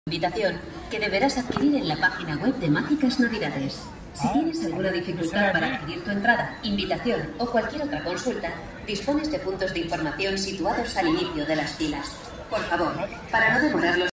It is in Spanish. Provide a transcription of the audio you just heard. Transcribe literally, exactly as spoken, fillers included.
Invitación que deberás adquirir en la página web de Mágicas Navidades. Si tienes alguna dificultad para adquirir tu entrada, invitación o cualquier otra consulta, dispones de puntos de información situados al inicio de las filas. Por favor, para no demorarlos